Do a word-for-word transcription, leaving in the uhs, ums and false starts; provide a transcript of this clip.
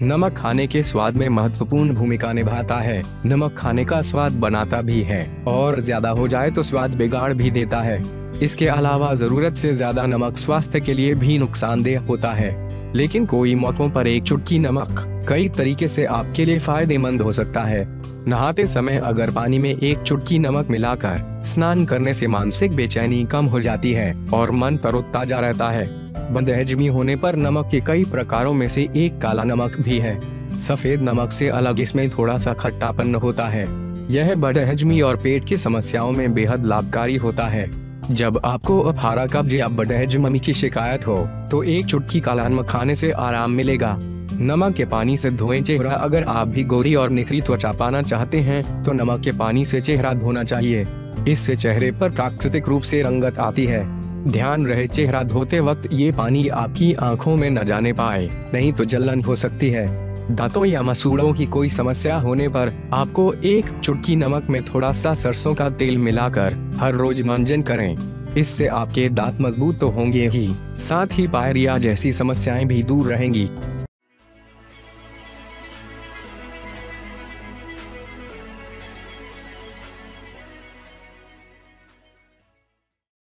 नमक खाने के स्वाद में महत्वपूर्ण भूमिका निभाता है। नमक खाने का स्वाद बनाता भी है और ज्यादा हो जाए तो स्वाद बिगाड़ भी देता है। इसके अलावा जरूरत से ज्यादा नमक स्वास्थ्य के लिए भी नुकसानदेह होता है। लेकिन कोई मौकों पर एक चुटकी नमक कई तरीके से आपके लिए फायदेमंद हो सकता है। नहाते समय अगर पानी में एक चुटकी नमक मिलाकर स्नान करने से मानसिक बेचैनी कम हो जाती है और मन तरोताजा रहता है। बदहजमी होने पर नमक के कई प्रकारों में से एक काला नमक भी है। सफेद नमक से अलग इसमें थोड़ा सा खट्टापन होता है। यह बदहजमी और पेट की समस्याओं में बेहद लाभकारी होता है। जब आपको अफारा कब्ज या बदहजमी की शिकायत हो तो एक चुटकी काला नमक खाने से आराम मिलेगा। नमक के पानी से धोएं चेहरा। अगर आप भी गोरी और निखरी त्वचा पाना चाहते हैं तो नमक के पानी से चेहरा धोना चाहिए। इससे चेहरे पर प्राकृतिक रूप से रंगत आती है। ध्यान रहे चेहरा धोते वक्त ये पानी आपकी आंखों में न जाने पाए, नहीं तो जलन हो सकती है। दांतों या मसूड़ों की कोई समस्या होने पर आपको एक चुटकी नमक में थोड़ा सा सरसों का तेल मिलाकर हर रोज मंजन करें। इससे आपके दांत मजबूत तो होंगे ही, साथ ही पायरिया जैसी समस्याएं भी दूर रहेंगी।